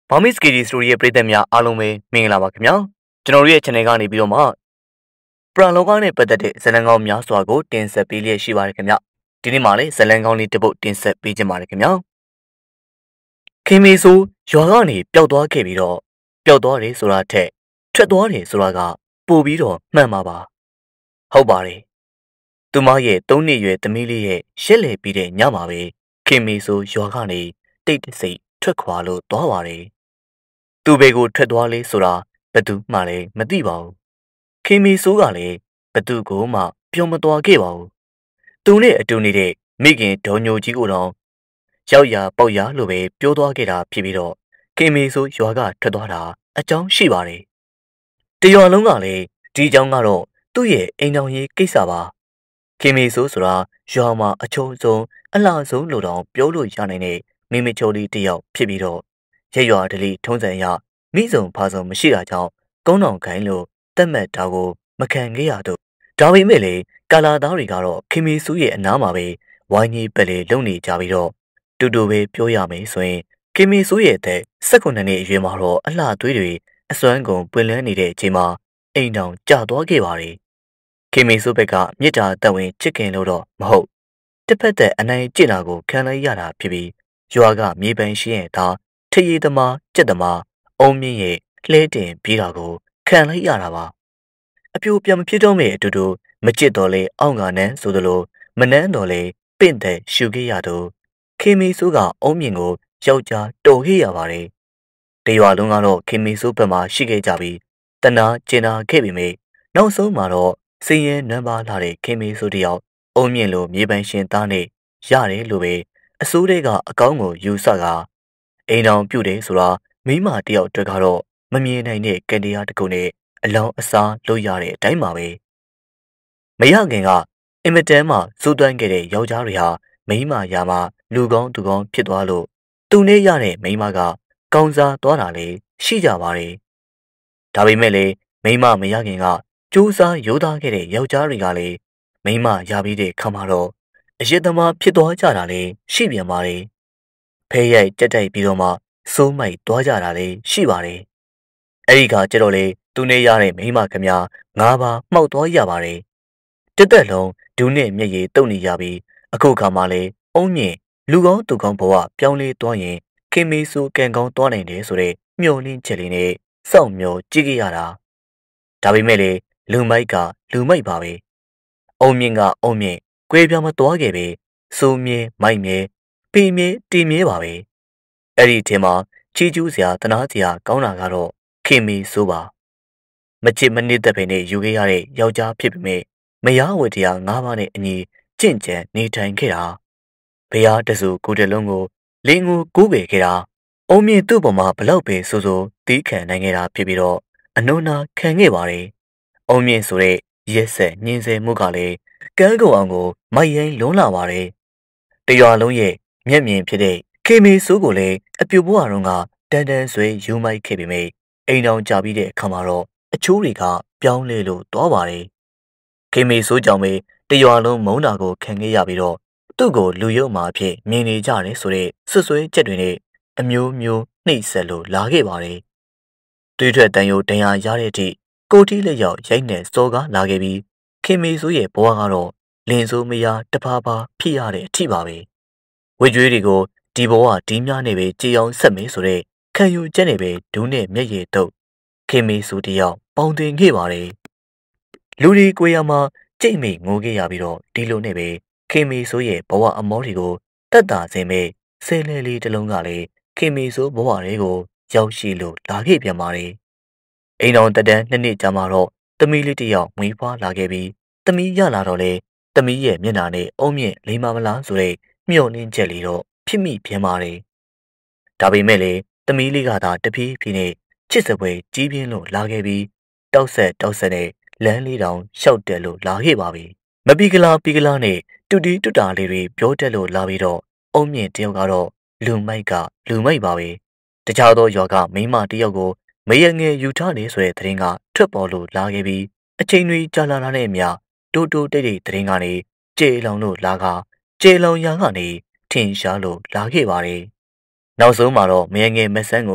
ဘာမစ်စကီဒီစတိုရီရဲ့ပရိသတ်များအားလုံးပဲမင်္ဂလာပါခင်ဗျာကျွန်တော်တို့ရဲ့ channel ကနေပြီးတော့မှပရန်လောကနဲ့ပတ်သက်တဲ့ဇာတ်လမ်းကောင်းများစွာကိုတင်ဆက်ပေးလျက်ရှိပါတယ်ခင်ဗျဒီနေ့မှလည်းဇာတ်လမ်းကောင်းလေးတစ်ပုဒ်တင်ဆက်ပေးခြင်းပါတယ်ခင်ဗျာခင်မီဆိုရွာကနေပျောက်သွားခဲ့ပြီးတော့ပျောက်သွားတယ်ဆိုတာထက်ထွက်သွားတယ်ဆိုတာကပိုပြီးတော့မှန်ပါပါဟုတ်ပါတယ်သူမရဲ့3နှစ်ရွယ်သမီးလေးရဲ့ရှက်လေပြီးတဲ့ညမှာပဲခင်မီဆိုရွာကနေတိတ်တဆိတ်ထွက်ခွာလို့သွားပါတယ်သူဘေကိုထွက်သွားလေဆိုတာဘယ်သူမှလည်းမသိပါဘူးခင်မီဆိုးကလည်းဘယ်သူကိုမှပြောမသွားခဲ့ပါဘူးသူနဲ့အတူနေတဲ့မိခင်ဒေါ်ညိုကြီးကိုတော့ရောက်ရပေါက်ရလို့ပဲပြောသွားခဲ့တာဖြစ်ပြီးတော့ခင်မီဆိုးရွာကထွက်သွားတာအကြောင်းရှိပါတယ်တရွာလုံးကလည်းဒီအကြောင်းကတော့သူ့ရဲ့အိမ်တော်ရေးကိစ္စပါခင်မီဆိုးဆိုတာရွာမှာအချုံဆုံးအလှဆုံးလို့တောင်ပြောလို့ရနိုင်တဲ့မိမချိုလေးတစ်ယောက်ဖြစ်ပြီးတော့ရက်ရွာဒလီထုံးစံအရမိစုံဖာစုံမရှိတာကြောင့်ကုန်းတော်ခိုင်းလို့တက်မှတ်တာကိုမခံခဲ့ရတော့ဒါပေမဲ့လေကာလာသားတွေကတော့ခင်မီစုရဲ့အနားမှာပဲဝိုင်းကြီးပလေလုံနေကြပြီးတော့တူတူပဲပြောရမယ်ဆိုရင်ခင်မီစုရဲ့အသက်18နှစ်အရွယ်မှာတော့အလှသွေးတွေအစွမ်းကုန်ပွင့်လန်းနေတဲ့အချိန်မှာအိမ်တောင်ကျသွားခဲ့ပါတယ်ခင်မီစုဘက်ကမြစ်တာတက်ဝင်ချစ်ခင်လို့တော့မဟုတ်တစ်ဖက်သက်အနိုင်ကျင့်တာကိုခံလိုက်ရတာဖြစ်ပြီးရွာကမြေပန်းရှင်းရဲ့သားထရီသမားကြက်သမားအုံမြင့်ရဲ့လှဲတင်ပြေးတာကိုခံလိုက်ရတာပါအပြိုပြန်မဖြစ်တော့မဲ့အတူတူမကြစ်တော့လေအောင့်ကနန်းဆိုသလိုမနှမ်းတော့လေပင့်တဲ့ရှူခဲ့ရတော့ခင်မီဆိုးကအုံမြင့်ကိုယောက်ျားတော်ခဲ့ရပါတယ်တရွာလုံးကတော့ခင်မီဆိုးဘက်မှာရှိခဲ့ကြပြီးတနာကျင်နာခဲ့ပေမဲ့နောက်ဆုံးမှာတော့စည်ရင်နမ်းပါလာတဲ့ခင်မီဆိုးတယောက်အုံမြင့်လိုမြေပန်းရှင်သားနဲ့ရတယ်လို့ပဲအစိုးရကအကောင်းကိုယူဆကအိမ်တော်ပြုတ်တယ်ဆိုတာမိမတယောက်အတွက်ကတော့မမြင်နိုင်တဲ့ကံတရားတစ်ခုနဲ့အလောင်းအစားလုပ်ရတဲ့အတိုင်းပါပဲမရခင်ကအင်မတန်မှစိုးသွမ်းခဲ့တဲ့ယောက်ျားတွေဟာမိမရာမှာလူကောင်းသူကောင်းဖြစ်သွားလို့သူနဲ့ရတဲ့မိမကကောင်းစားသွားတာလေရှိကြပါတယ်ဒါပေမဲ့လေမိမမရခင်ကကြိုးစားရိုးသားခဲ့တဲ့ယောက်ျားတွေကလေမိမရပြီးတဲ့ခါမှာတော့အယက်သမားဖြစ်သွားကြတာလေရှိပြန်ပါတယ်ဖဲရိုက်ကြက်တိုက်ပြီးတော့မှစိုးမိုက်သွားကြတာလေရှိပါတယ်အဲ့ဒီကကျတော့လေသူနဲ့ရတဲ့မိမခမညာ၅ပါးမှောက်သွားရပါတယ်တက်တက်လုံးဒူးနဲ့မျက်ရည်တုပ်နေရပြီးအခုခါမှလေအုံးမြင့်လူကောင်းသူကောင်းဘဝပြောင်းလဲသွားရင်ခင်မီဆူကန်ကောင်းသွားနိုင်တယ်ဆိုတဲ့မျှော်လင့်ချက်လေးနဲ့စောင့်မျှော်ကြည့်ခဲ့ရတာဒါပေမဲ့လေလူမိုက်ကလူမိုက်ပါပဲအုံးမြင့်ကအုံးမြင့်ကွဲပြားမသွားခဲ့ပဲစိုးမြဲမိုက်မြဲပေမြဲတီမြဲပါပဲအဲ့ဒီထဲမှာချီကျူးစရာတနာစရာကောင်းတာကတော့ခင်မီဆိုပါမချစ်မနစ်သက်ပဲနဲ့ယူခဲ့ရတဲ့ယောက်ျားဖြစ်ပေမဲ့မယားဝတ္တရား၅ပါးနဲ့အညီကြင့်ကြံနေထိုင်ခဲ့တာဘုရားတဆူကိုတလုံးကိုလင်းကိုကူးပေခဲ့တာအုံမြင့်သူ့ပေါ်မှာဘလောက်ပဲဆိုဆိုတီးခံနိုင်ခဲ့တာဖြစ်ပြီးတော့အနုနာခံခဲ့ပါတယ်အုံမြင့်ဆိုတဲ့ရက်ဆက်ညင်ဆဲမှုကလည်းကန်းကုန်အောင်ကိုမိုက်ရိုင်းလုံးလာပါတယ်တရွာလုံးရဲ့မျက်မြင်ဖြစ်တဲ့ခေမီဆိုးကိုလည်းအပြူဘွားတော်ကတန်တန်ဆွေယူမိုက်ခဲ့ပေမဲ့အိမ်တော်ကြပြီးတဲ့အခါမှာတော့အချိုးတွေကပြောင်းလဲလို့သွားပါတယ်ခေမီဆိုးကြောင့်ပဲတရွာလုံးမုန်းတာကိုခံခဲ့ရပြီးတော့သူ့ကိုလူရုပ်မှာအဖြစ်မြင်နေကြတယ်ဆိုတဲ့ဆွဆွဲချက်တွေနဲ့အမျိုးမျိုးနှိပ်စက်လို့လာခဲ့ပါတယ်တွေးထွက်တန်ယိုတန်ရာရတဲ့အထိကိုတီးလက်ရောက်ရိုက်နဲ့စော်ကားလာခဲ့ပြီးခေမီဆိုးရဲ့ဘဝကတော့လင်ဆိုးမယားတဖာဖာဖြစ်ရတဲ့အထိပါပဲဝေကျွေးတွေကိုဒီဘဝဒီများနဲ့ပဲကြည်အောင်ဆက်မယ်ဆိုတဲ့ခံယူချက်နဲ့ပဲဒူးနဲ့မျက်ရည်တုပ်ခင်မီဆိုတယောက်ပေါင်တင်ခဲ့ပါတယ်လူဒီကိုရမှာကြိတ်မိငိုခဲ့ရပြီးတော့ဒီလိုနဲ့ပဲခင်မီဆိုရဲ့ဘဝအမောတွေကိုတက်တာစင်မဲ့ဆဲလဲလေးတစ်လုံးကလည်းခင်မီဆိုဘဝတွေကိုရောက်ရှိလို့လာခဲ့ပြန်ပါတယ်အိမ်တော်တတန်းနှစ်ကြာမှတော့သမီးလေးတစ်ယောက်မွေးဖွားလာခဲ့ပြီးသမီးရလာတော့လေသမီးရဲ့မျက်နှာနဲ့အုံမြင့်လိမ္မာမလားဆိုတဲ့မျှော်လင့်ချက်လေးတော့ဖြစ်မိပြန်ပါတယ်ဒါပေမဲ့လေသမီးလေးကသာတပြေးဖြည်းနဲ့ချစ်စပွဲကြီးပြင်းလို့လာခဲ့ပြီးတောက်ဆက်နဲ့လမ်းလေးတောင်ရှောက်တက်လို့လာခဲ့ပါပြီမပီကလာနဲ့တူတီတူတာလေးတွေပြောတက်လို့လာပြီးတော့အုံမြင့်တယောက်ကတော့လူမိုက်ကလူမိုက်ပါပဲတခြားသောရွာကမိန်းမတယောက်ကိုမရငယ်ယူထားနေဆိုတဲ့သတင်းကထွက်ပေါ်လို့လာခဲ့ပြီးအချိန်တွေကြာလာတာနဲ့အမျှတိုးတိတ်သတင်းကနေကျေလောင်လို့လာကကျေလောင်ရာကနေထင်ရှားလို့လာခဲ့ပါတယ်နောက်ဆုံးမှာတော့မရငယ်မဆန်းကို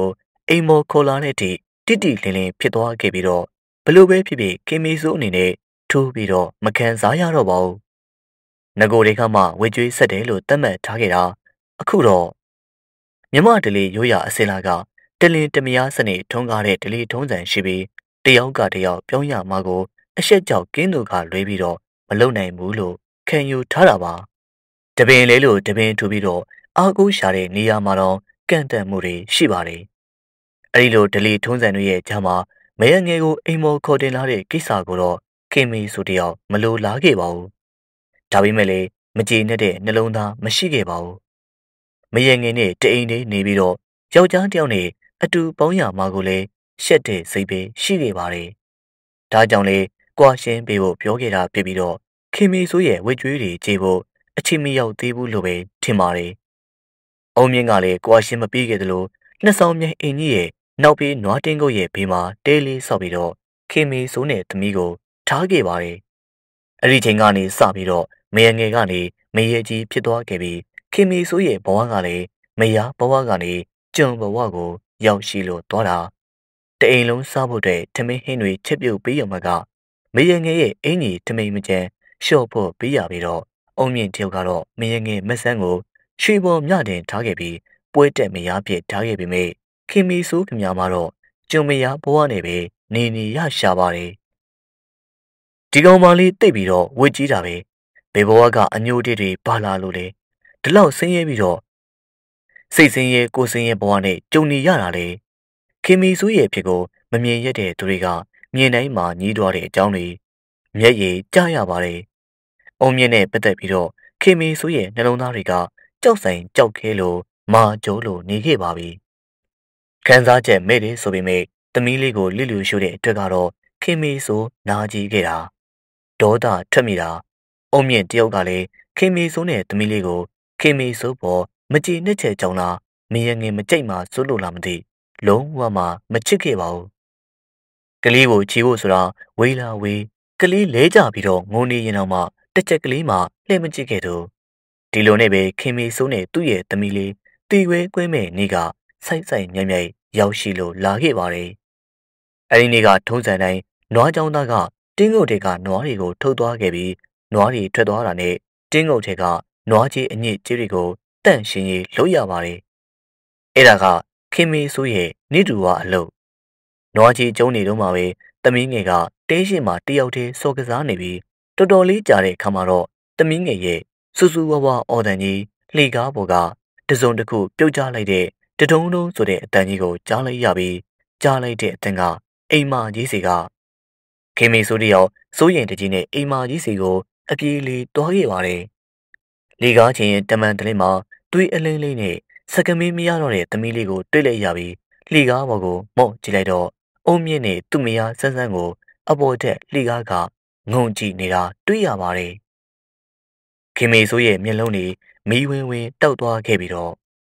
အိမ်မော်ခေါ်လာတဲ့အထိတိတိလင်းလင်းဖြစ်သွားခဲ့ပြီးတော့ဘလို့ပဲဖြစ်ဖြစ်ခင်မီဆိုအနေနဲ့ထိုးပြီးတော့မခံစားရတော့ပါဘူးငကိုတွေကမှဝေကျွေးဆက်တယ်လို့သတ်မှတ်ထားခဲ့တာအခုတော့မြမဒလီရိုးရာအစင်လာကတလင်တမယားစနစ်ထုံးကားတဲ့ဒလီထုံးစံရှိပြီးတယောက်ကတယောက်ပြောင်းရမှာကိုအရှက်ကြောက်ကင်းသူကလွဲပြီးတော့မလုံနိုင်ဘူးလို့ခံယူထားတာပါတပင်လေးလို့တပင်ထူပြီးတော့အာကိုရှာတဲ့နေရာမှာတော့ကန့်တန့်မှုတွေရှိပါတယ်အဲဒီလိုဒလီထုံးစံတွေရဲ့ဂျာမှာမဲရငယ်ကိုအိမ်မော်ခေါ်တင်လာတဲ့ကိစ္စကိုတော့ခင်မီဆိုတယောက်မလိုလားခဲ့ပါဘူးဒါပေမဲ့လည်းမကြေနပ်တဲ့နှလုံးသားမရှိခဲ့ပါဘူးမရငယ်နဲ့တအိမ်လေးနေပြီးတော့ယောက်ျားတယောက်နဲ့အတူပေါင်းရမှာကိုလည်းရှက်တဲ့စိတ်ပဲရှိခဲ့ပါတယ်ဒါကြောင့်လေကွာရှင်းပေးဖို့ပြောခဲ့တာဖြစ်ပြီးတော့ခင်မီဆိုရဲ့ဝတ်ကြွေးတွေကြေဖို့အချိန်မရောက်သေးဘူးလို့ပဲထင်ပါတယ်အုံမြင့်ကလည်းကွာရှင်းမပြီးခဲ့သလိုနှစ်ဆောင်မြိုင်အင်ကြီးရဲ့နောက်ပြီးနွားတင်းကုတ်ရဲ့ဘေးမှာတဲလေးဆောက်ပြီးတော့ခင်မီဆိုနဲ့သမီးကိုထားခဲ့ပါတယ်အဲ့ဒီချိန်ကနေစပြီးတော့မရငယ်ကနေမရကြီးဖြစ်သွားခဲ့ပြီးခင်မီဆိုရဲ့ဘဝကလည်းမရဘဝကနေကျွန်ဘဝကိုရောက်ရှိလို့သွားတာတအိမ်လုံးစားဖို့အတွက်ထမင်းဟင်းတွေချက်ပြုတ်ပေးရမှာကမရငယ်ရဲ့အင်ကြီးထမိန်မကျန်လျှော့ဖို့ပေးရပြီးတော့အုံမြင့်တယောက်ကတော့မရငယ်မဆန်းကိုရွှေပေါ်မြတင်ထားခဲ့ပြီးပွဲတက်မရပြစ်ထားခဲ့ပေမဲ့ခင်မီဆိုခင်များမှာတော့ကျွန်မရဘဝနဲ့ပဲနေရရှာပါတယ်ဒီကောင်မလေးတိတ်ပြီးတော့ဝစ်ကြီးတာပဲဘေဘဝကအညိုတေးတွေပါလာလို့လေဒီလောက်ဆင်းရဲပြီးတော့စိတ်ဆင်းရဲကိုယ်ဆင်းရဲဘဝနဲ့ကြုံနေရတာလေခင်မီဆိုရဲ့ဖြစ်ကိုမမြင်ရတဲ့သူတွေကမြင်တိုင်းမှာညီးတွားတဲ့အကြောင်းတွေမျက်ရည်ကျရပါတယ်။အုံမြင့်နဲ့ပတ်သက်ပြီးတော့ခင်မီဆိုရဲ့နှလုံးသားတွေကကြောက်ဆိုင်ကြောက်ခဲလို့မာကြိုးလို့နေခဲ့ပါပြီ။ခန်းစားချက်မဲ့တယ်ဆိုပေမဲ့သမီးလေးကိုလစ်လူရှုတဲ့အတွက်ကတော့ခင်မီဆိုနာကြီးခဲ့တာဒေါသထွက်မိတာအုံမြင့်တယောက်ကလည်းခင်မီဆိုနဲ့သမီးလေးကိုခင်မီဆိုပေါ်မကြည်နှစ်ချက်ကြောင်လားမရငင်မကြိတ်မှစိုးလို့လားမသိလုံးဝမှမချစ်ခဲ့ပါဘူးကလေးကိုချီဖို့ဆိုတာဝေးလာဝေးကလေးလဲကြပြီးတော့ငိုနေရင်တော့မှတစ်ချက်ကလေးမှလှည့်မကြည့်ခဲ့တော့ဒီလိုနဲ့ပဲခင်မီဆိုးနဲ့သူ့ရဲ့သမီးလေးတီဝဲကွင်းမဲ့နေကဆိုက်ဆိုင်မြိုင်မြိုင်ရောက်ရှိလို့လာခဲ့ပါတယ်အဲဒီနေ့ကထုံးစံတိုင်းနွားကြောင်သားကတင်းငုတ်တွေကနွားတွေကိုထုတ်သွားခဲ့ပြီးနွားတွေထွက်သွားတာနဲ့တင်းငုတ်တွေကနွားကြီးအညစ်ကြေးတွေကိုတန့်ရှင်းရေးလုပ်ရပါတယ်အဲ့ဒါကခင်မီဆိုးရဲ့နေတူဝါအလုပ်နွားကြီးကျုံနေတော့မှပဲသမီးငယ်ကတဲရှိမှတယောက်တည်းစော်ကစားနေပြီးတော်တော်လေးကြာတဲ့ခါမှာတော့သမီးငယ်ရဲ့စူးစူးဝါးဝါအော်တန်ကြီးလှေကားပေါ်ကတစုံတစ်ခုပြုတ်ကျလိုက်တဲ့တဒုံဒုံဆိုတဲ့အတန်ကြီးကိုကြားလိုက်ရပြီးကြားလိုက်တဲ့အတန်ကအိမ်မကြီးစီကခင်မီဆိုးတယောက်စိုးရင်တကြီးနဲ့အိမ်မကြီးစီကိုအပြေးလေးတွားခဲ့ပါတယ်လေကားချင်းတမန်တလင်းမှာတွေးအလင်းလေးနဲ့စကမင်းမရတော့တဲ့သမီးလေးကိုတွေ့လိုက်ရပြီးလှေကားပေါ်ကိုမော့ကြည့်လိုက်တော့အုံမြင့်နဲ့သူ့မယားဆန်းဆန်းကိုအပေါ်တက်လှေကားကငုံကြည့်နေတာတွေ့ရပါတယ်ခင်မေဆိုးရဲ့မျက်လုံးတွေမီးဝင်းဝင်းတောက်သွားခဲ့ပြီးတော့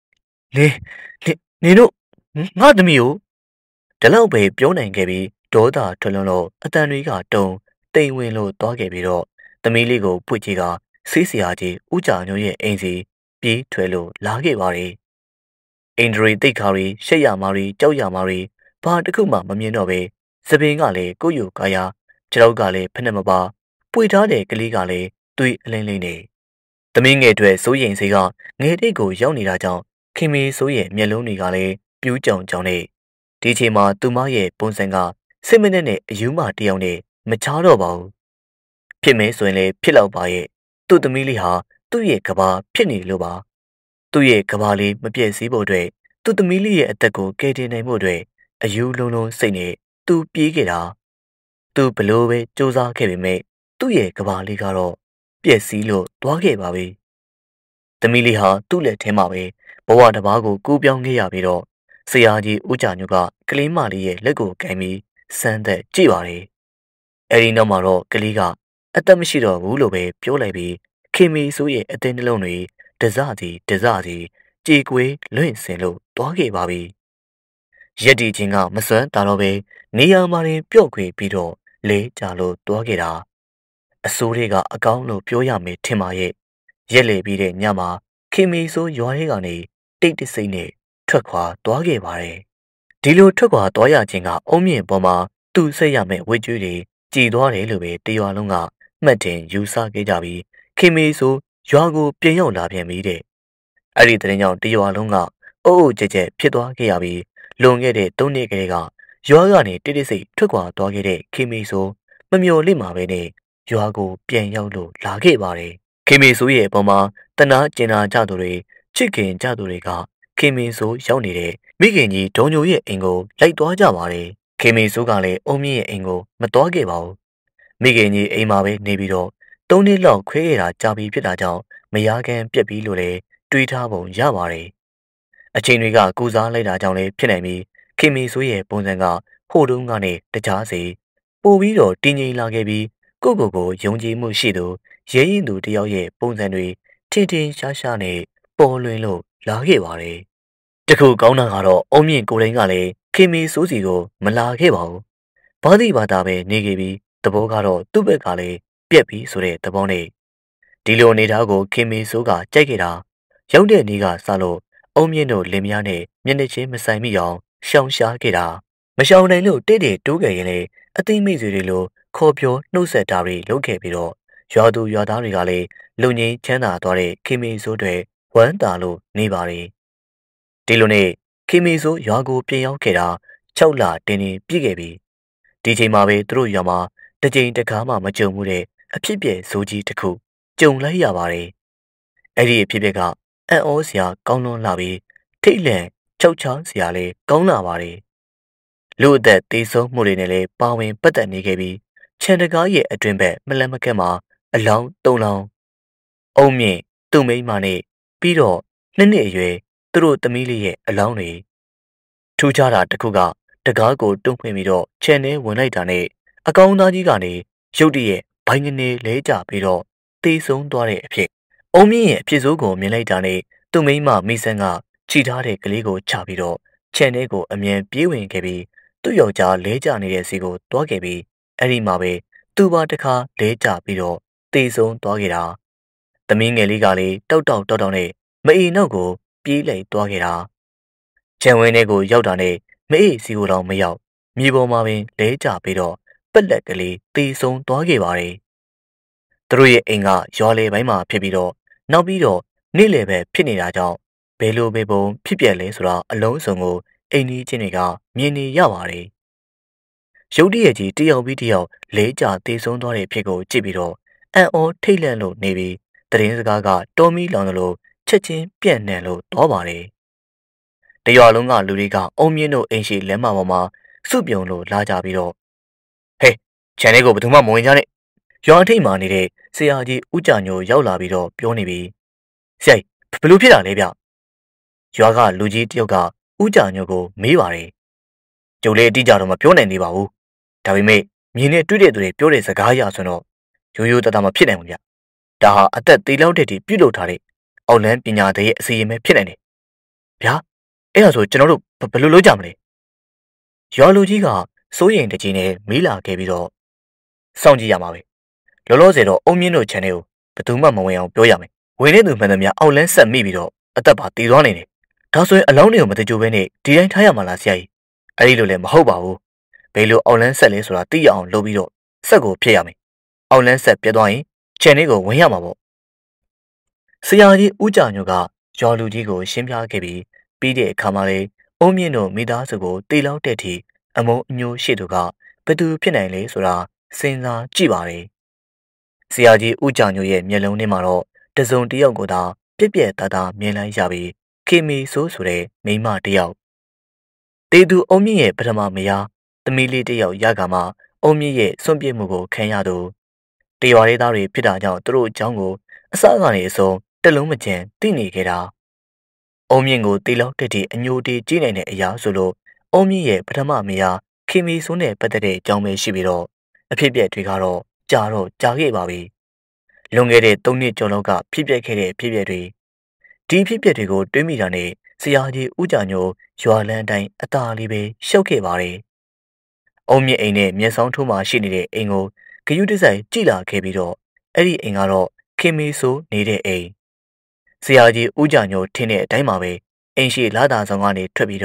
နေတို့ငါသမီးကိုဒီလောက်ပဲပြောနိုင်ခဲ့ပြီးဒေါသထွက်လွန်းလို့အတန်တွေကတုံတိမ်ဝင်လို့သွားခဲ့ပြီးတော့သမီးလေးကိုပွေ့ကြီးကဆေးစရာကြီးဥကြညိုရဲ့အိမ်စီပြေးထွယ်လို့လာခဲ့ပါတယ်အင်ဒရီတိတ်ခါရီရှက်ရမာရီကြောက်ရမာရီဘာတစ်ခုမှမမြင်တော့ပဲစပင်ကလည်းကိုယူကာယာခြေထောက်ကလည်းဖက်နဲ့မပါပွေထားတဲ့ကလေးကလည်းသွေးအလင်းလေးနေသမီးငယ်တွေစိုးရင်စိတ်ကငယ်တိတ်ကိုရောက်နေတာကြောင့်ခင်မီဆိုးရဲ့မျက်လုံးတွေကလည်းပြူးကြောင်ကြောင်နေဒီချိန်မှာသူမရဲ့ပုံစံကစစ်မနက်နဲ့အယူမတယောက်နဲ့မချားတော့ပါဘူးဖြစ်မဲဆိုရင်လည်းဖြစ်တော့ပါရဲ့သူ့သမီးလေးဟာသူ့ရဲ့ကဘာဖြစ်နေလို့ပါသူ့ရဲ့ကဘာလေးမပြည့်စည်ဖို့အတွက်သူ့သမီးလေးရဲ့အသက်ကိုကယ်တင်နိုင်ဖို့အတွက်အယူလုံးလုံးစိတ်နဲ့သူပြေးခဲ့တာသူဘလို့ပဲစူးစမ်းခဲ့ပေမဲ့သူ့ရဲ့ကဘာလေးကတော့ပြည့်စည်လို့သွားခဲ့ပါပြီသမီးလေးဟာသူ့လက်ထဲမှာပဲဘဝတစ်ပါးကိုကူးပြောင်းခဲ့ရပြီးတော့ဆရာကြီးဦးကြညုကကလေးမလေးရဲ့လက်ကိုကင်ပြီးစမ်းသက်ကြည့်ပါတယ်အဲဒီနောက်မှာတော့ကလေးကအသက်မရှိတော့ဘူးလို့ပဲပြောလိုက်ပြီးခင်မီဆိုးရဲ့အသင်းနှလုံးတွေတစစီကြေကွေးလွင့်စင်လို့တွားခဲ့ပါပြီရက်ဒီချင်းကမစွမ်းတာတော့ပဲနေရာမှာရင်ပျော့ခွေပြီးတော့လဲကြလို့တွားခဲ့တာအစိုးတွေကအကောင်းလို့ပြောရမယ်ထင်ပါရဲ့ရက်လေပြီးတဲ့ညမှာခင်မီဆိုးရွာထဲကနေတိတ်တဆိတ်နဲ့ထွက်ခွာတွားခဲ့ပါတယ်ဒီလိုထွက်ခွာသွားရခြင်းကအုံးမြင့်ပေါ်မှာသူ့ဆက်ရမယ့်ဝိကျွေးတွေကြည်သွားတယ်လို့ပဲတရွာလုံးကမှတ်တင်ယူဆခဲ့ကြပြီးခင်မေဆိုရွာကိုပြန်ရောက်လာပြန်ပြီတဲ့အဲ့ဒီတဲ့ကြောင့်တရွာလုံးကအုပ်အုပ်ကျက်ကျက်ဖြစ်သွားခဲ့ရပြီးလွန်ခဲ့တဲ့၃နှစ်ကလေးကရွာကနေတိတိစိတ်ထွက်ခွာသွားခဲ့တဲ့ခင်မေဆိုမမျော်လင့်မှာပဲနဲ့ရွာကိုပြန်ရောက်လို့လာခဲ့ပါတယ်ခင်မေဆိုရဲ့အပေါ်မှာတနာကျင်နာကြသူတွေချစ်ခင်ကြသူတွေကခင်မေဆိုရောက်နေတဲ့မိခင်ကြီးဒေါ်ညိုရဲ့အိမ်ကိုလိုက်သွားကြပါတယ်ခင်မေဆိုကလည်းအုံးမြင့်ရဲ့အိမ်ကိုမသွားခဲ့ပါဘူးမိခင်ကြီးအိမ်မှာပဲနေပြီးတော့၃နှစ်လောက်ခွဲခဲ့တာကြာပြီဖြစ်တာကြောင့်မယားကန်ပြက်ပြီးလို့လည်းတွေးထားပုံရပါတယ်အချိန်တွေကကူစားလိုက်တာကြောင့်လည်းဖြစ်နိုင်ပြီးခင်မေဆိုရဲ့ပုံစံကဟိုတုန်းကနေတကြားစီပို့ပြီးတော့တင်းငိမ့်လာခဲ့ပြီးကိုယုံကြည်မှုရှိသူရဲရင်သူတယောက်ရဲ့ပုံစံတွေထင်ထင်ရှားရှားနဲ့ပေါ်လွင်လို့လာခဲ့ပါတယ်တခုကောင်းတာကတော့အုံမြင့်ကိုတိုင်းကလည်းခင်မေဆိုးစီကိုမလာခဲ့ပါဘူးဘာတိဘာသာပဲနေခဲ့ပြီးသဘောကတော့သူ့ဘက်ကလည်းပြက်ပြီးဆိုတဲ့သဘောနဲ့ဒီလိုအနေထားကိုခင်မေဆိုးကကြိုက်ခဲ့တာရောက်တဲ့နေ့ကစလို့အုံမြင့်တို့လင်မယားနဲ့မျက်နှာချင်းမဆိုင်မိအောင်ရှောင်ရှားခဲ့တာမရှောင်နိုင်လို့တိတ်တိတ်တိုးခဲ့ရင်လေအသိမိတ်ဆွေတွေလိုခေါ်ပြောနှုတ်ဆက်တာတွေလုပ်ခဲ့ပြီးတော့ရွာသူရွာသားတွေကလည်းလူငင်းချမ်းသာသွားတဲ့ခင်မေဆိုးတွေဝမ်းသာလို့နေပါတယ်ဒီလိုနဲ့ခင်မေဆိုးရွာကိုပြန်ရောက်ခဲ့တာ6လတင်းတင်းပြည့်ခဲ့ပြီဒီချိန်မှာပဲသူတို့ရွာမှာတစ်ကြိမ်တစ်ခါမှမကြုံမှုတဲ့အဖြစ်ပြက်ဆိုးကြီးတစ်ခုကြုံလိုက်ရပါတယ်အဲ့ဒီအဖြစ်ပြက်ကအံ့ဩစရာကောင်းလွန်းလာပြီးထိတ်လန့်ချောက်ချားစရာလည်းကောင်းလာပါတယ်လူအသက်သေးဆုံးမှုတွေနဲ့လည်းပါဝင်ပတ်သက်နေခဲ့ပြီးခြံတကားရဲ့အတွင်ဘက်မလန့်မကက်မှာအလောင်း၃လောင်းအုံမြင့်သူ့မိန်းမနဲ့ပြီးတော့နှစ်အရွယ်သူတို့သမီးလေးရဲ့အလောင်းတွေထူးခြားတာတစ်ခုကတကားကိုတွန်းဖွင့်ပြီးတော့ခြံထဲဝင်လိုက်တာနဲ့အကောင်သားကြီးကနေရုတ်တရက်ဘိုင်းကနေလဲကျပြီးတော့သေဆုံးသွားတဲ့အဖြစ်အုံမြင့်ရဲ့အဖြစ်ဆိုးကိုမြင်လိုက်တာနဲ့သူ့မိန်းမမိဆန်းကခြိထားတဲ့ကလေးကိုချပြီးတော့ခြံထဲကိုအမြန်ပြေးဝင်ခဲ့ပြီးသူ့ယောက်ျားလဲကျနေတဲ့စီကိုတွားခဲ့ပြီးအဲ့ဒီမှာပဲသူ့ဘာတစ်ခါလဲကျပြီးတော့သေဆုံးသွားခဲ့တာသမီးငယ်လေးကလည်းတောက်တောက်နဲ့မအေနောက်ကိုပြေးလိုက်သွားခဲ့တာခြံဝင်းထဲကိုရောက်တာနဲ့မအေစီကိုတော့မရောက်မြေပေါ်မှာပင်လဲကျပြီးတော့ပက်လက်ကလေးသေဆုံးသွားခဲ့ပါတယ်သူတို့ရဲ့အိမ်ကရွာလေပိုင်းမှာဖြစ်ပြီးတော့နောက်ပြီးတော့နေ့လယ်ပဲဖြစ်နေတာကြောင့်ဘယ်လိုပဲပုံဖြစ်ပြက်လဲဆိုတာအလုံးစုံကိုအိမ်ကြီးချင်းတွေကမြင်နေရပါတယ်ရုတ်တရက်ကြီးတယောက်ပြီးတယောက်လဲကျသေဆုံးသွားတဲ့ဖြစ်ကိုကြည့်ပြီးတော့အံ့ဩထိတ်လန့်လို့နေပြီးသတင်းစကားကတော်မီလောင်လို့ချက်ချင်းပြန့်နှံ့လို့သွားပါတယ်တရွာလုံးကလူတွေကအုံမြင့်တို့အိမ်ရှိလမ်းမပေါ်မှာစုပြုံလို့လာကြပြီးတော့ဟေးခြံလေးကိုဘယ်သူမှမဝင်ကြနဲ့ရွာထိပ်မှာနေတဲ့ဆရာကြီးဦးကြညိုရောက်လာပြီးတော့ပြောနေပြီဆရာကြီးဘယ်လိုဖြစ်တာလဲဗျရွာကလူကြီးတယောက်ကဦးကြညိုကိုမေးပါတယ်ကျုပ်လည်းအတိအကျတော့မပြောနိုင်သေးပါဘူးဒါပေမဲ့မြင်နဲ့တွေ့တဲ့သူတွေပြောတဲ့စကားအရဆိုတော့ရိုးရိုးသားသားမဖြစ်နိုင်ဘူးဗျဒါဟာအသက်သေးလောက်တဲ့တီပြုတ်လုထားတဲ့အောက်လန်းပညာသည်ရဲ့အစီအမံဖြစ်နိုင်တယ်ဗျာအဲ့ဒါဆိုကျွန်တော်တို့ဘယ်လိုလုပ်ကြမလဲရွာလူကြီးကစိုးရိမ်တကြီးနဲ့မေးလာခဲ့ပြီးတော့စောင့်ကြည့်ရမှာပဲလောလောဆယ်တော့အုံမြင့်တို့ channel ကိုဘယ်သူမှမဝင်အောင်ပြောရမယ်ဝင်တဲ့သူမှန်သမျှအောက်လန်းဆက်မိပြီးတော့အသက်ပါတည်သွားနေတယ်ဒါဆိုရင်အလောင်းတွေကိုမတကြိုးပဲနဲ့ဒီတိုင်းထားရမှာလားဆရာကြီးအဲ့ဒီလိုလည်းမဟုတ်ပါဘူးဘယ်လိုအောက်လန်းဆက်လဲဆိုတာသိရအောင်လုပ်ပြီးတော့ဆက်ကိုဖြစ်ရမယ်အောက်လန်းဆက်ပြတ်သွားရင် channel ကိုဝင်ရမှာပေါ့ဆရာကြီးဦးကြညိုကရွာလူကြီးကိုရှင်းပြခဲ့ပြီးတဲ့အခါမှာလေအုံမြင့်တို့မိသားစုကိုတေလောက်တဲ့ထိအမုံအညိုရှိသူကဘယ်သူဖြစ်နိုင်လဲဆိုတာစဉ်းစားကြည့်ပါတယ်ဆရာကြီးဦးကြညိုရဲ့မျက်လုံးထဲမှာတော့တစုံတစ်ယောက်ကိုသာပြက်ပြက်သားသားမြင်လိုက်ရပြီးခေမီဆိုးဆိုတဲ့မိန်းမတစ်ယောက်တေသူအုံမြင့်ရဲ့ပထမမယားသမီးလေးတစ်ယောက်ရကမှအုံမြင့်ရဲ့စွန့်ပစ်မှုကိုခံရသူတရွာလေးသားတွေဖြစ်တာကြောင့်သူတို့အကြောင်းကိုအစကနေအဆုံးတလုံးမကျန်သိနေကြတာအုံမြင့်ကိုတေလောက်တဲ့တီအညိုတေးကြီးနိုင်တဲ့အရာဆိုလို့အုံမြင့်ရဲ့ပထမမယားခေမီဆိုးနဲ့ပတ်သက်တဲ့အကြောင်းပဲရှိပြီးတော့အဖြစ်ပြက်တွေကတော့ကြာခဲ့ပါပြီလွန်ခဲ့တဲ့3နှစ်ကျော်လောက်ကဖြစ်ပျက်ခဲ့တဲ့ဖြစ်ပျက်တွေဒီဖြစ်ပျက်တွေကိုတွေးမိတာနဲ့ဆရာကြီးဦးကြညိုရွာလန်းတိုင်းအသာလေးပဲရှုပ်ခဲ့ပါတယ်။အုံမြင့်အိမ်နဲ့မျက်စောင်းထိုးမှရှိနေတဲ့အိမ်ကိုဂယုတစိုက်ကြည့်လာခဲ့ပြီးတော့အဲ့ဒီအိမ်ကတော့ခင်မေဆိုနေတဲ့အိမ်ဆရာကြီးဦးကြညိုထင်းတဲ့အတိုင်းမှာပဲအိမ်ရှိလာတာဆောင်ကနေထွက်ပြီးတော့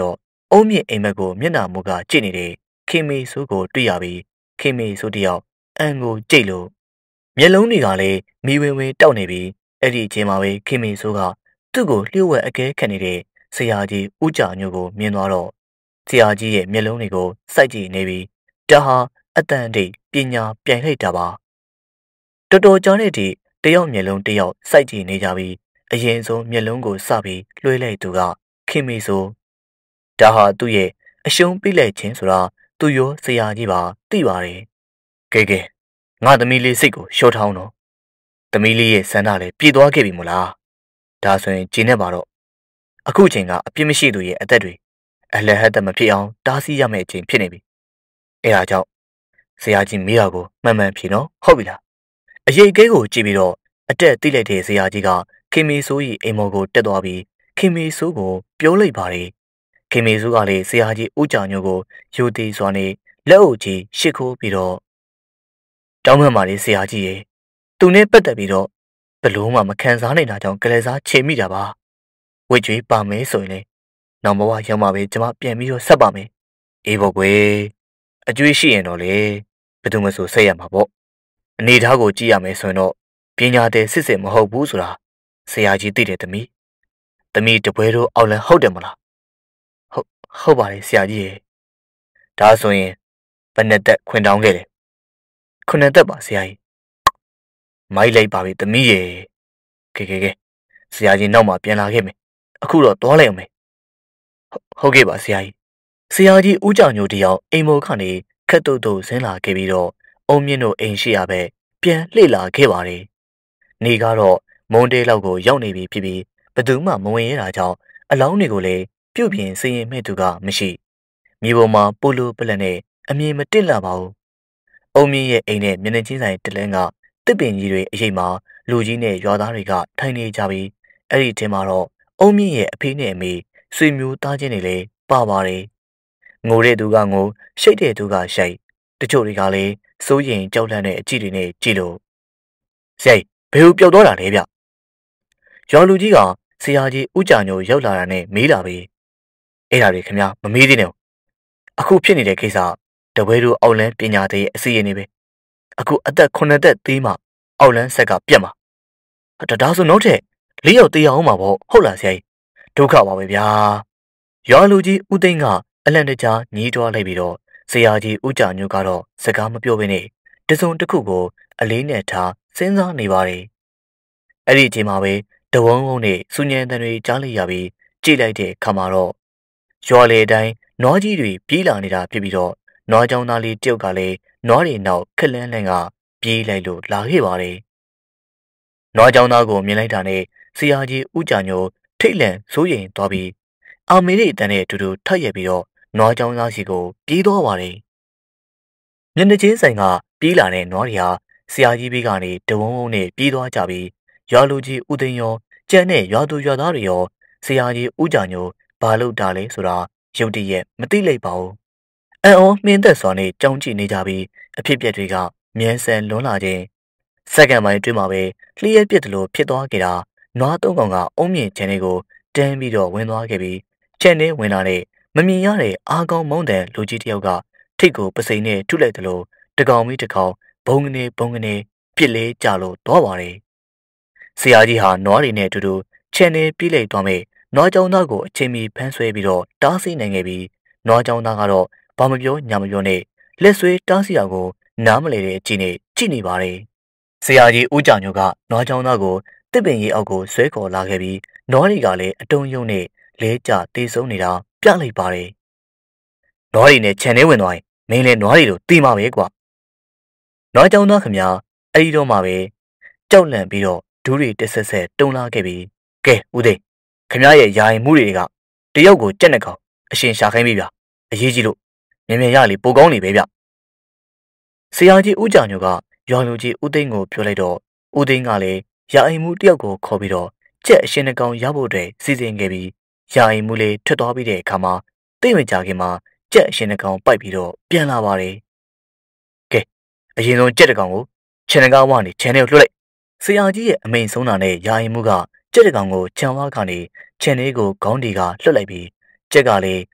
အုံးမြင့်အိမ်မက်ကိုမျက်နှာမူကကြည့်နေတဲ့ခင်မေဆိုးကိုတွေ့ရပြီးခင်မေဆိုးတယောက်အန်ကိုကြိတ်လို့မျက်လုံးတွေကလည်းမီဝင်တောက်နေပြီးအဲ့ဒီအချိန်မှာပဲခင်မေဆိုးကသူ့ကိုလျှို့ဝှက်အကဲခတ်နေတဲ့ဆရာကြီးဦးကြာညိုကိုမြင်သွားတော့ဆရာကြီးရဲ့မျက်လုံးတွေကိုစိုက်ကြည့်နေပြီးဒါဟာအတန်တိတ်ပညာပြိုင်လိုက်တာပါတော်တော်ကြာတဲ့ဒီတယောက်မျက်လုံးတယောက်စိုက်ကြည့်နေကြပြီးအရင်ဆုံးမျက်လုံးကိုစပြီးလွှဲလိုက်သူကခင်မေဆိုးဒါဟာသူ့ရဲ့အရှုံးပြလိုက်ခြင်းဆိုတာသူရောဆရာကြီးပါသိပါတယ်ကဲငါသမီးလေးစိတ်ကိုလျှော့ထောင်းတော့သမီးလေးရဲ့ဆန္ဒလည်းပြေသွားခဲ့ပြီမို့လားဒါဆိုရင်ဂျင်းနဲ့ပါတော့အခုချိန်ကအပြစ်မရှိသူရဲ့အသက်တွေအလဟတ်တမဖြစ်အောင်တားဆီးရမယ့်အချိန်ဖြစ်နေပြီအဲဒါကြောင့်ဆရာကြီးမိရကိုမှန်မှန်ဖြေနော်ဟုတ်ပြီလားအရေးအကဲကိုကြည့်ပြီးတော့အတက်သိလိုက်တဲ့ဆရာကြီးကခင်မေဆိုး၏အိမ်မော်ကိုတက်သွားပြီးခင်မေဆိုးကိုပြောလိုက်ပါတယ်ခင်မေဆိုးကလည်းဆရာကြီးဦးကြာညိုကိုယူသေးစွာနဲ့လက်အုပ်ကြီးရှစ်ခိုးပြီးတော့တောင်းပန်ပါလေဆရာကြီးရေသူနဲ့ပတ်သက်ပြီးတော့ဘလို့မှမခံစားနိုင်တာကြောင့်ကလေးစားချေမိတာပါဝစ်ကြွေးပါမယ်ဆိုရင်လေနောက်ဘဝရောက်မှပဲကျမပြန်ပြီးတော့ဆက်ပါမယ်အေးပေါ့ကွယ်အကျွေးရှိရင်တော့လေဘယ်သူမှဆိုဆက်ရမှာပေါ့အနေထားကိုကြည့်ရမယ်ဆိုရင်တော့ပညာတဲ့စစ်စစ်မဟုတ်ဘူးဆိုတာဆရာကြီးသိတယ်သမီးတပွဲတော့အောက်လန်ဟုတ်တယ်မလားဟုတ်ပါတယ်ဆရာကြီးရေဒါဆိုရင်ဘယ်နဲ့သက်ခွင်တောင်းခဲ့တယ်ခုနှစ်သက်ပါဆရာကြီးမိုက်လိုက်ပါပြီသမီးရေကဲဆရာကြီးနောက်မှပြန်လာခဲ့မယ်အခုတော့သွားလိုက်အောင်မယ်ဟုတ်ကဲ့ပါဆရာကြီးဦးကြောင်ညိုတယောက်အိမ်မော်ခနဲ့ခက်တုတ်တုတ်ဆင်းလာခဲ့ပြီးတော့အုံမြင့်တို့အိမ်ရှိရပဲပြန်လှည့်လာခဲ့ပါတယ်နေကတော့မွန်တေးလောက်ကိုရောက်နေပြီဖြစ်ပြီးဘသူမှမဝင်ရတာကြောင့်အလောင်းတွေကိုလည်းပြုတ်ပြင်စင်ရင်မဲ့သူကမရှိမြေပေါ်မှာပိုလိုပလက်နဲ့အမြင်မတက်လာပါဘူးအုံမြင့်ရဲ့အိမ်နဲ့မျက်နှာချင်းဆိုင်တလန်းကတစ်ပင်ကြီးတွေအရိပ်မှာလူကြီးနဲ့ရွာသားတွေကထိုင်နေကြပြီးအဲ့ဒီထဲမှာတော့အုံမြင့်ရဲ့အဖေနဲ့အမေဆွေမျိုးသားချင်းတွေလည်းပါပါတယ်ငိုတဲ့သူကငိုရှိတ်တဲ့သူကရှိုက်တချို့တွေကလည်းစိုးရင်ကြောက်လန့်တဲ့အကြည့်တွေနဲ့ကြည့်လို့ဆရာဘယ်လိုပျောက်သွားတာလဲဗျရွာလူကြီးကဆရာကြီးဦးကြာညိုရောက်လာတာနဲ့မေးလာပြီအဲ့ဒါတွေခင်ဗျာမမေးသေးနဲ့အခုဖြစ်နေတဲ့ကိစ္စတပွဲတို့အောက်လန်းပညာသေးအစီအရင်နေပဲအခုအသက်9သက်သေးမှအောက်လန်းဆက်ကပြတ်မှာဒါဆိုနောက်ထပ်4ယောက်သေးအောင်မှာပေါ့ဟုတ်လားဆရာကြီးဒုက္ခပါပဲဗျာရွာလူကြီးဦးသိန်းကအလန့်တကြားညီးတွားလိုက်ပြီးတော့ဆရာကြီးဦးကြာညိုကတော့စကားမပြောဘဲနဲ့တစုံတစ်ခုကိုအလေးနဲ့ထားစဉ်းစားနေပါတယ်အဲ့ဒီအချိန်မှာပဲတဝုံဝုံနဲ့စူညံတန်တွေကြားလိုက်ရပြီးကြည့်လိုက်တဲ့အခါမှာတော့ရွာလေတိုင်းနွားကြီးတွေပြေးလာနေတာဖြစ်ပြီးတော့နွားချောင်းသားလေးတယောက်ကလည်းနွားတွေနောက်ခက်လန်းလန်းကပြေးလိုက်လို့လာခဲ့ပါတယ်နွားချောင်းသားကိုမြင်လိုက်တာနဲ့ဆရာကြီးဦးကြာညိုထိတ်လန့်စိုးရိမ်သွားပြီးအာမေရိအတန်နဲ့အတူတူထပ်ရက်ပြီးတော့နွားချောင်းသားစီကိုပြေးသွားပါတယ်မျက်နှာချင်းဆိုင်ကပြေးလာတဲ့နွားတွေဟာဆရာကြီးဘေးကနေတဝုံဝုံနဲ့ပြေးသွားကြပြီးရွာလူကြီးဦးသိန်းရောကျန်တဲ့ရွာသူရွာသားတွေရောဆရာကြီးဦးကြာညိုဘာလို့တာလဲဆိုတာရုတ်တရက်မသိလိုက်ပါဘူးအံ့ဩမှင်းသက်စွာနဲ့ကြောင်းကြည့်နေကြပြီးအဖြစ်ပြက်တွေကမြန်ဆန်လွန်းလာခြင်းစက္ကန့်ပိုင်းအတွင်းမှာပဲလျှက်ပြက်တယ်လို့ဖြစ်သွားခဲ့တာနွားသုံးကောင်ကအုံမြင့်ချန်တွေကိုတန်းပြီးတော့ဝင်သွားခဲ့ပြီးချန်ထဲဝင်လာတဲ့မမြင်ရတဲ့အားကောင်းမုန်းတဲ့လူကြီးတယောက်ကထိတ်ကိုပစိန်နဲ့ထုလိုက်တယ်လို့တကောင်ပြီးတကောင်ဘုံကနေပြစ်လဲကြလို့သွားပါတယ်ဆရာကြီးဟာနွားတွေနဲ့အတူတူချန်ထဲပြေးလိုက်သွားမဲ့နွားကြောင်သားကိုအချိန်မီဖမ်းဆွဲပြီးတော့တားဆီးနိုင်ခဲ့ပြီးနွားကြောင်သားကတော့ဘာမပြောညာမပြောနဲ့လက်ဆွဲတားဆီးတာကိုနားမလည်တဲ့အကြည့်နဲ့ကြည့်နေပါတယ်ဆရာကြီးဦးကြာညိုကနွားကြောင်သားကိုတစ်ပင်ကြီးအောက်ကိုဆွဲခေါ်လာခဲ့ပြီးနွားတွေကလည်းအတုံးယုံနဲ့လဲကျတေးဆုံးနေတာပြလိုက်ပါတယ်နွားတွေနဲ့ခြံထဲဝင်သွားရင်မင်းလည်းနွားတွေလိုတီးမှာပဲကွာနွားကြောင်သားခမညာအဲ့ဒီတော့မှပဲကြောက်လန့်ပြီးတော့ဒူးတွေတက်ဆက်တုံလာခဲ့ပြီးကဲဦးသိန်းခမရဲ့ယာယီမှုတွေကတယောက်ကိုကြက်နဲ့ကောင်အရှင်ရှာခိုင်းပြီဗျအရေးကြီးလို့မြင်ရလေပိုကောင်းနေပဲဗျဆရာကြီးဦးကြာညိုကရွာလူကြီးဦးသိန်းကိုပြောလိုက်တော့ဦးသိန်းကလည်းယာယီမှုတယောက်ကိုခေါ်ပြီးတော့ကြက်အရှင်နှကောင်ရဖို့အတွက်စီစဉ်ခဲ့ပြီးယာယီမှုလေးထွက်သွားပြီးတဲ့အခါမှာသိမကြခင်မှာကြက်အရှင်နှကောင်ပိုက်ပြီးတော့ပြန်လာပါတယ်ကဲအရင်ဆုံးကြက်တကောင်ကိုခြံကားဝါနေခြံထဲကိုလွှတ်လိုက်ဆရာကြီးရဲ့အမိန်ဆုံးတာနဲ့ယာယီမှုကကြက်တကောင်ကိုခြံဝါကနေခြံလေးကိုခေါင်းတီကလွှတ်လိုက်ပြီးကြက်ကလည်း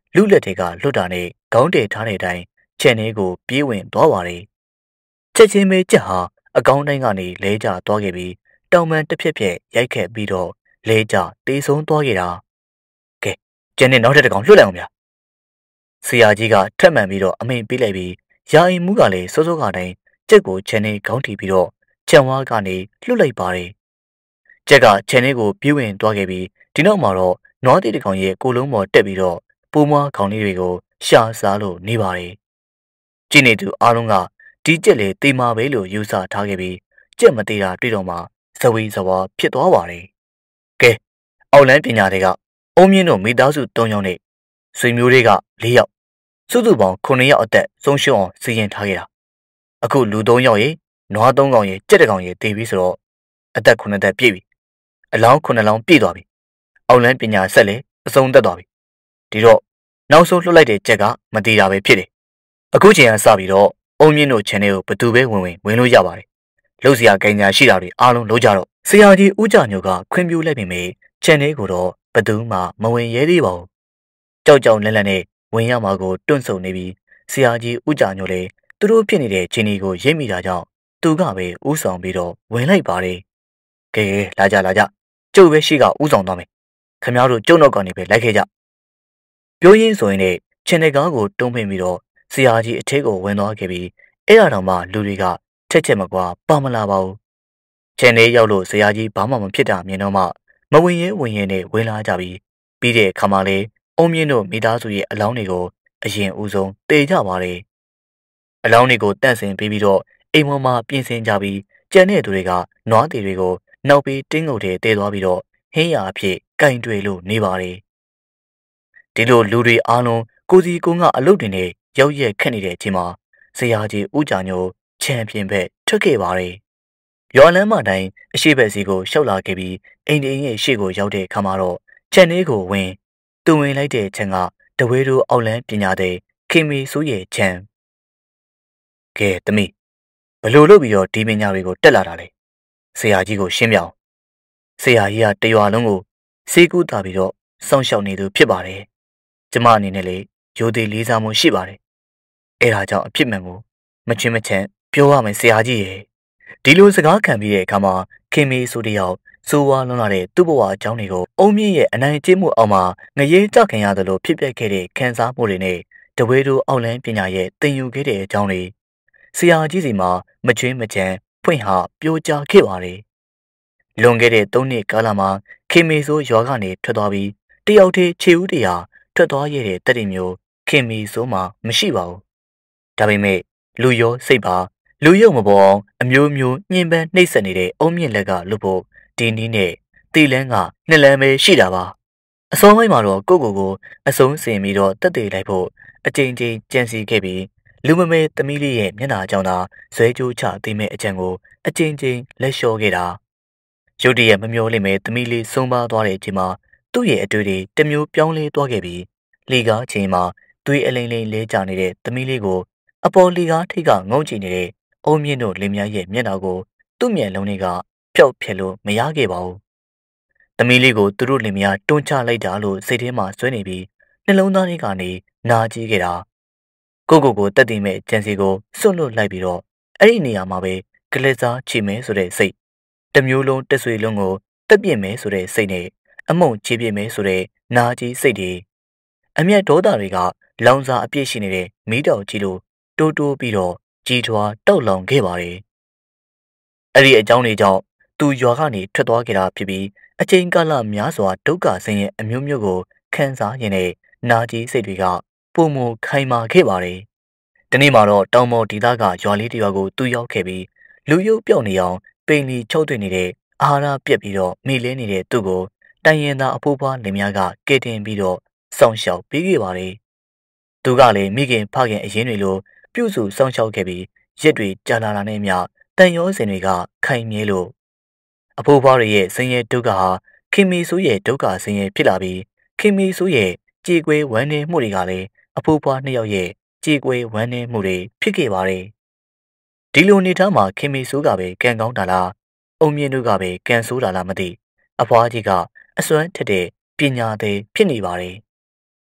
လူလက်တွေကလွတ်တာနဲ့ခေါင်းတည်ထားတဲ့အတိုင်းခြံထဲကိုပြေးဝင်သွားပါတယ်။ချက်ချင်းပဲကြက်ဟာအကောင်းတိုင်းကနေလဲကျသွားခဲ့ပြီးတောင်ပန်တစ်ဖြက်ဖြက်ရိုက်ခတ်ပြီးတော့လဲကျတေးဆုံးသွားခဲ့တာ။ကဲကျန်တဲ့နောက်ထပ်တစ်ကောင်လွတ်လိုက်အောင်ဗျာ။ဆရာကြီးကထပ်မံပြီးတော့အမိန်ပေးလိုက်ပြီးယာယီမှုကလည်းစိုးစိုးကတိုင်းကြက်ကိုခြံထဲခေါင်းထိပြီးတော့ခြံဝါးကနေလွတ်လိုက်ပါတယ်။ကြက်ကခြံထဲကိုပြေးဝင်သွားခဲ့ပြီးဒီနောက်မှာတော့နွားသေးတစ်ကောင်ရဲ့ကိုလုံးပေါ်တက်ပြီးတော့ပိုးမွားခေါင်းလေးတွေကိုရှာစားလို့နေပါတယ်။ကြည့်နေသူအားလုံးကဒီကြက်လေတေးမာပဲလို့ယူဆထားခဲ့ပြီးကြက်မသေးတာတွေ့တော့မှဇဝေဇဝါဖြစ်သွားပါတယ်။ကဲအောက်လန်းပညာတွေကအုံးမြင့်တို့မိသားစု3ယောက်နဲ့ဆွေမျိုးတွေက4ယောက်စုစုပေါင်း9ယောက်အသက်ဆုံးရှုံးအောင်စီရင်ထားခဲ့တာ။အခုလူ3ယောက်ရဲ့နွား3ကောင်ရဲ့ကြက်1ကောင်ရဲ့တေးပြီးဆိုတော့အသက်9သက်ပြည့်ပြီ။အလောင်း9လောင်းပြည့်သွားပြီ။အောက်လန်းပညာဆက်လေအဆုံးသက်သွားပြီ။ဒီတော့နောက်ဆုံးလွှတ်လိုက်တဲ့ကြက်ကမသေးတာပဲဖြစ်တယ်။အခုချိန်ကစပြီးတော့အုံမြင့်တို့ channel ကိုဘသူပဲဝင်လို့ရပါတယ်။လို့စရာကိန်းညာရှိတာတွေအားလုံးလုံးကြတော့ဆရာကြီးဦးကြညိုကခွင့်ပြုလိုက်ပေမဲ့ channel ကိုတော့ဘသူမှမဝင်ရဲသေးပါဘူး။ကြောက်ကြောက်လန့်လန့်နဲ့ဝင်ရမှာကိုတွန့်ဆုတ်နေပြီးဆရာကြီးဦးကြညိုလည်းသူတို့ဖြစ်နေတဲ့ခြေနေကိုရိပ်မိတာကြောင့်သူကပဲဥဆောင်ပြီးတော့ဝင်လိုက်ပါတယ်။ကဲလာကြကျုပ်ပဲရှိကဥဆောင်သွားမယ်။ခင်ဗျားတို့ကျုပ်နောက်ကနေပဲလိုက်ခဲ့ကြ။ပြောရင်းဆိုရင်လည်းခြေနေကားကိုတုံးဖိပြီးတော့ဆရာကြီးအထက်ကိုဝင်သွားခဲ့ပြီးအဲ့ဒါတော့မှလူတွေကချက်မကွာပါမလာပါဘူး။ခြေနေရောက်လို့ဆရာကြီးဘာမှမဖြစ်တာမြင်တော့မှမဝင်ရဲနဲ့ဝင်လာကြပြီးတဲ့အခါမှလည်းအုံမြင့်တို့မိသားစုရဲ့အလောင်းတွေကိုအရင်ဦးဆုံးတေကြပါတယ်။အလောင်းတွေကိုတန့်စင်ပြီးတော့အိမ်ပေါ်မှာပြင်ဆင်ကြပြီးကြံတဲ့သူတွေကနွားသေးတွေကိုနောက်ပြီးတင်းငုတ်တွေတဲသွားပြီးတော့ဟင်းရအဖြစ်ကင်တွေလို့နေပါတယ်။ဒီလိုလူတွေအားလုံးကိုစီကုန်းကအလုပ်တွေနဲ့ရောက်ရက်ခက်နေတဲ့အချိန်မှာဆရာကြီးဦးကြညိုချန်ပီယံဘက်ထွက်ခဲ့ပါတယ်။ရွာလမ်းမတိုင်းအရှိဘက်စီကိုရှောက်လာခဲ့ပြီးအိမ်ရဲ့ရှေ့ကိုရောက်တဲ့အခါမှာတော့ခြံလေးကိုဝင်လိုက်တဲ့ခြံကတဝဲတို့အောက်လန်းပညာတဲ့ခင်မီဆိုးရဲ့ခြံကဲသမီးဘလို့လုပ်ပြီးတော့ဒီပညာတွေကိုတက်လာတာလဲဆရာကြီးကိုရှင်းပြအောင်ဆရာကြီးကတရွာလုံးကိုစေကူတာပြီးတော့စောင့်ရှောက်နေသူဖြစ်ပါတယ်ကျမအနေနဲ့လေရိုသေလေးစားမှုရှိပါတယ်အဲ့ဒါကြောင့်အဖြစ်မှန်ကိုမချင်မချန်ပြောရမယ်ဆရာကြီးရဲ့ဒီလိုစကားခံပြီးတဲ့အခါမှာခင်မီဆိုတယောက်ဆိုးဝါးလွန်လာတဲ့သူ့ဘဝအကြောင်းတွေကိုအုံမြင့်ရဲ့အနိုင်ကျင့်မှုအောက်မှာငရေကြခင်ရတယ်လို့ဖြစ်ပျက်ခဲ့တဲ့ခံစားမှုတွေနဲ့တဝဲတို့အောက်လန်းပညာရဲ့တင်ယူခဲ့တဲ့အကြောင်းတွေဆရာကြီးစီမှာမချွင်းမချန်ဖွင့်ဟာပြောကြားခဲ့ပါတယ်။လွန်ခဲ့တဲ့3နှစ်ကာလမှာခင်မီဆိုရွာကနေထွက်သွားပြီးတယောက်တည်းခြေဦးတရာထွက်သွားရတဲ့တတိမျိုးခင်မီဆိုမှာမရှိပါဘူး။ဒါပေမဲ့လူရောစိတ်ပါလူရုပ်မပေါ်အောင်အမျိုးမျိုးညှဉ်းပန်းနှိပ်စက်နေတဲ့အုံမြင့်လက်ကလွတ်ဖို့ဒီနည်းနဲ့တီလန်းကနှစ်လမ်းပဲရှိတာပါအစောပိုင်းမှာတော့ကိုအဆုံးစင်ပြီးတော့တက်သေးလိုက်ဖို့အကြိမ်ကြိမ်ကြံစီခဲ့ပြီးလူမမဲသမီးလေးရဲ့မျက်နှာကြောင့်သာဇွဲကြိုးချသိမဲ့အကြံကိုအကြိမ်ကြိမ်လက်လျှော့ခဲ့တာရုတ်တရက်မမျောလိမ့်မဲ့သမီးလေးဆုံးပါသွားတဲ့အချိန်မှာသူ့ရဲ့အတွေ့တွေတစ်မျိုးပြောင်းလဲသွားခဲ့ပြီးလီကားချိန်မှာသွေးအလိမ့်လိမ့်လဲကျနေတဲ့သမီးလေးကိုအပေါ်လီကားထိတ်ကငုံကြည့်နေတဲ့အုံမြင့်တို့လင်မယားရဲ့မျက်နှာကိုသူ့မျက်လုံးတွေကပျောက်ဖြစ်လို့မရခဲ့ပါဘူး။သမီးလေးကိုသူတို့လင်မယားတွန်းချလိုက်တာလို့စိတ်ထဲမှာဆွဲနေပြီးနှလုံးသားထဲကနေနာကျည်းခဲ့တာ။ကိုတက်တည်မဲ့ကြံစီကိုစွန့်လွတ်လိုက်ပြီးတော့အဲ့ဒီနေရာမှာပဲကလေးစားချီမဲဆိုတဲ့စိတ်တစ်မျိုးလုံးတက်ဆွေလုံးကိုတက်ပြစ်မဲဆိုတဲ့စိတ်နဲ့အမုံချေပြစ်မဲဆိုတဲ့နာကျည်းစိတ်တွေအမျက်ဒေါသတွေကလောင်စာအပြည့်ရှိနေတဲ့မီးတောင်ကြီးလိုတိုးပြီးတော့ကြီးထွားတောက်လောင်ခဲ့ပါတယ်။အဲ့ဒီအကြောင်းတွေကြောင့်သူရွာကနေထွက်သွားခဲ့တာဖြစ်ပြီးအချိန်ကာလများစွာဒုက္ခဆင်းရဲအမျိုးမျိုးကိုခံစားရင်းနဲ့နာကြီးစိတ်တွေကပုံမခိုင်မာခဲ့ပါတယ်။ဒီနေ့မှာတော့တောင်ပေါ်ဒေသကရွာလေးတစ်ရွာကိုသူရောက်ခဲ့ပြီးလူရုပ်ပြောက်နေအောင်ပိန်လီချုပ်တွေ့နေတဲ့အာဟာရပြက်ပြီးတော့မိလဲနေတဲ့သူ့ကိုတိုင်ရင်သားအဖိုးဖွားလင်မယားကကဲတင်ပြီးတော့စောင့်ရှောက်ပေးခဲ့ပါတယ်။သူကလည်းမိခင်ဖခင်အရင်တွေလိုပြုစုစောင့်ရှောက်ခဲ့ပြီးရက်တွေကြာလာတာနဲ့အမျှတန်ရောစင်တွေကခိုင်မြဲလို့အဖိုးဖွားရဲ့ဆင်းရဲဒုက္ခဟာခင်မီဆိုးရဲ့ဒုက္ခဆင်းရဲဖြစ်လာပြီးခင်မီဆိုးရဲ့ကြေကွဲဝမ်းနည်းမှုတွေကလည်းအဖိုးဖွားနှစ်ယောက်ရဲ့ကြေကွဲဝမ်းနည်းမှုတွေဖြစ်ခဲ့ပါတယ်။ဒီလိုနေထားမှာခင်မီဆိုးကပဲကံကောင်းတာလားအုံမြင့်တို့ကပဲကံဆိုးတာလားမသိအဖွားကြီးကအစွမ်းထက်တဲ့ပညာသည်ဖြစ်နေပါတယ်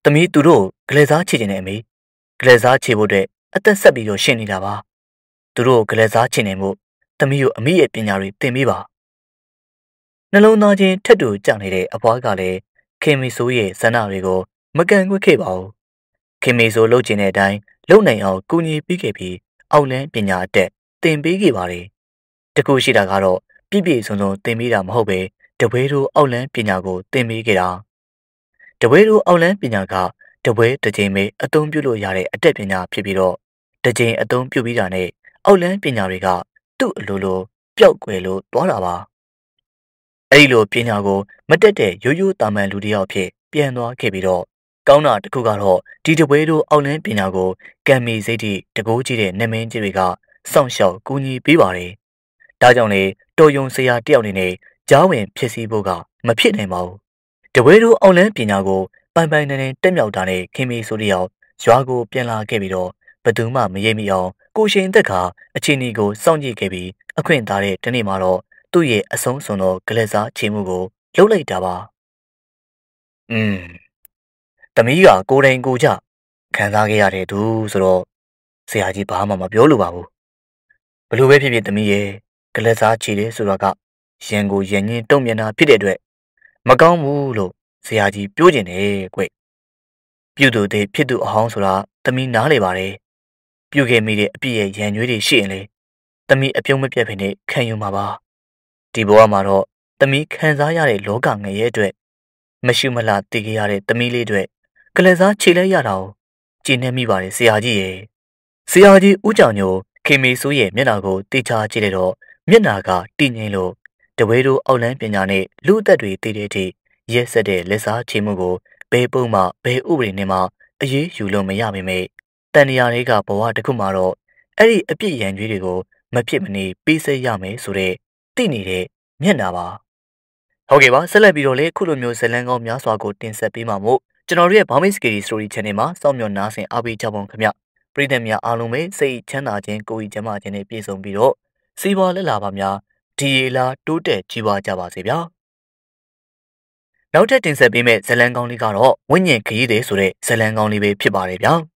သမီးသူတို့ဂလဲစားချေခြင်းနဲ့အမေဂလဲစားချေဖို့အတွက်အသက်ဆက်ပြီးတော့ရှင်းနေတာပါသူတို့ဂလဲစားချေနေမှုသမီးတို့အမိရဲ့ပညာတွေသင်ပေးပါနှလုံးသားချင်းထက်တူကြနေတဲ့အဖွားကလည်းခင်မီဆိုးရဲ့ဇဏတွေကိုမကန်ကွက်ခဲ့ပါဘူးခင်မီဆိုးလှုပ်ကျင်တဲ့အတိုင်းလုံနိုင်အောင်ကူညီပေးခဲ့ပြီးအောက်လန်းပညာအတက်သင်ပေးခဲ့ပါတယ်တကူရှိတာကတော့ပြည့်ပြည့်စုံစုံသင်ပေးတာမဟုတ်ပဲတပွဲတို့အောက်လန်းပညာကိုသင်ပေးခဲ့တာတပွဲတို့အောက်လန်းပညာကတပွဲတစ်ချိန်ပဲအသုံးပြုလို့ရတဲ့အတက်ပညာဖြစ်ပြီးတော့တစ်ချိန်အသုံးပြုပြီးတာနဲ့အောက်လန်းပညာတွေကသူ့အလိုလိုပျောက်ကွယ်လို့သွားတာပါအဲ့ဒီလိုပညာကိုမတက်တဲ့ရိုးရိုးတာမန်လူတစ်ယောက်ဖြစ်ပြန်သွားခဲ့ပြီးတော့ကောင်းတာတစ်ခုကတော့ဒီတပွဲတို့အောက်လန်းပညာကိုကံမီစိတ်ထိတကိုးကြီးတဲ့နမင်းကြီးတွေကစောင့်ရှောက်ကူညီပေးပါတယ်ဒါကြောင့်လေတော်ယုံဆရာတယောက်အနေနဲ့ကြားဝင်ဖြစ်စည်းဖို့ကမဖြစ်နိုင်ပါဘူးတပွဲတို့အောက်လန်းပညာကိုပိုင်ပိုင်နိုင်နိုင်တက်မြောက်တာနဲ့ခင်မီဆိုတဲ့ယောက်ရွာကိုပြန်လာခဲ့ပြီးတော့ဘသူမှမရိပ်မိအောင်ကိုရှင်သက်ကအချင်းဒီကိုစောင့်ကြည့်ခဲ့ပြီးအခွင့်သားတဲ့တနေ့မှာတော့သူ့ရဲ့အဆုံးစွန်သောဂလက်စားချေမှုကိုလှုပ်လိုက်တာပါသမီးကကိုယ်တိုင်ကိုကြခံစားခဲ့ရတဲ့သူဆိုတော့ဆရာကြီးဘာမှမပြောလို့ပါဘူးဘလို့ပဲဖြစ်ဖြစ်သမီးရဲ့ဂလက်စားချေတယ်ဆိုတော့ကရန်ကိုရန်ချင်းတုံ့ပြန်တာဖြစ်တဲ့အတွက်မကောင်းဘူးလို့ဆရာကြီးပြောကျင်တယ်ကွပြုသူတဲ့ဖြစ်သူအဟောင်းဆိုတာသမီးနားလေပါတယ်ပြုခဲ့မိတဲ့အပြည့်ရဲ့ရန်ကြွေးတွေရှိရင်လေသမီးအပြုံးမပြတ်ဖိနေခံယူမှာပါဒီဘဝမှာတော့သမီးခံစားရတဲ့လောကငရဲအတွက်မရှိမလားတည်ခဲ့ရတဲ့သမီးလေးတွေကလစားခြေလဲရတာကိုကြည်နေမိပါတယ်ဆရာကြီးရဲ့ဆရာကြီးဦးကြောင်ညိုခင်မီဆိုးရဲ့မျက်နှာကိုတေချာကြည့်လိုက်တော့မျက်နှာကတည်ငြိမ်လို့တဝဲတို့အောက်လန်းပညာနဲ့လူအသက်တွေတည်တဲ့အထိရက်ဆက်တဲ့လက်စားချေမှုကိုဘယ်ပုံမှဘယ်ဥပဒေနဲ့မှအရေးယူလို့မရပါမယ်တန်တရားတွေကဘဝတစ်ခုမှာတော့အဲ့ဒီအပြစ်ရန်ကြွေးတွေကိုမဖြစ်မနေပေးစေရမယ်ဆိုတဲ့သိနေတဲ့မျက်နှာပါဟုတ်ကဲ့ပါဆက်လက်ပြီးတော့လေခုလိုမျိုးဇလန်းကောင်းများစွာကိုတင်ဆက်ပေးမှာမို့ကျွန်တော်တို့ရဲ့ Burmese Scary Story Channel မှာစောင့်မျှော်နားဆင်အားပေးကြပါဦးခင်ဗျပရိသတ်များအားလုံးပဲစိတ်ချမ်းသာခြင်းကိုယ်ကြီးကျန်းမာခြင်းနဲ့ပြည့်စုံပြီးတော့စီးပွားလက်လာပါများဒီလာတိုးတက်ကြီးပွားကြပါစေဗျာနောက်ထပ်တင်ဆက်ပေးမယ့်ဇလန်းကောင်းလေးကတော့ဝိညာဉ်ခရီးသည်ဆိုတဲ့ဇလန်းကောင်းလေးပဲဖြစ်ပါတယ်ဗျာ